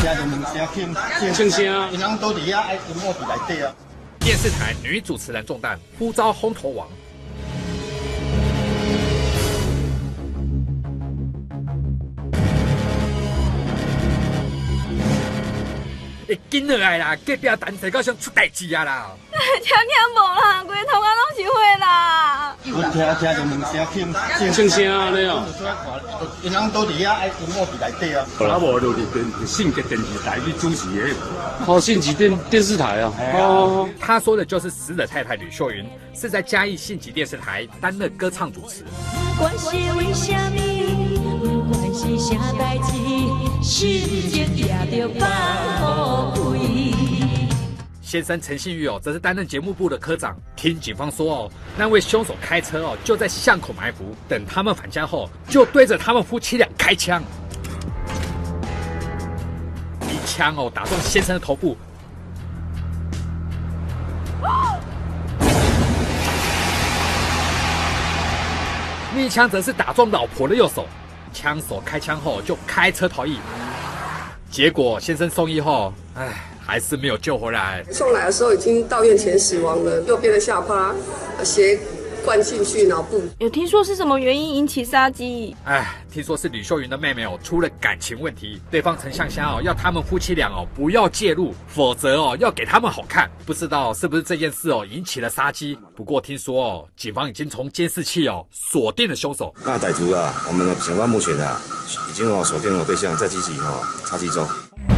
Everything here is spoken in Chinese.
庆生， 因人都伫遐爱音乐伫内底啊。 电视台女主持人中弹，呼召轰头王。会紧落来啦，隔壁陈世高想出代志啊啦！ 听无啦，规通啊拢是血啦！ 我听就问声庆生咧哦， 因人都伫遐爱音乐伫内底啊。 啊无就是性格电视台去主持的。 哦，信吉电视台啊。哦， 他说的就是死者太太吕秀云，是在嘉义信吉电视台担任歌唱主持。 不管是为什么，不管是啥代志，心情也着放乎开。 先生陈信玉则是担任节目部的科长。听警方说那位凶手开车就在巷口埋伏，等他们返家后，就对着他们夫妻俩开枪，一枪打中先生的头部。另一枪则是打中老婆的右手，枪手开枪后就开车逃逸。结果先生送医后，还是没有救回来。 送来的时候已经到院前死亡了，右边的下巴血灌进去脑部。 有听说是什么原因引起杀机？ 听说是吕秀云的妹妹出了感情问题，对方陈向香要他们夫妻俩不要介入，否则要给他们好看。不知道是不是这件事引起了杀机？不过听说警方已经从监视器锁定了凶手。 那歹徒我们警方目前已经锁定了对象，在积极查缉中。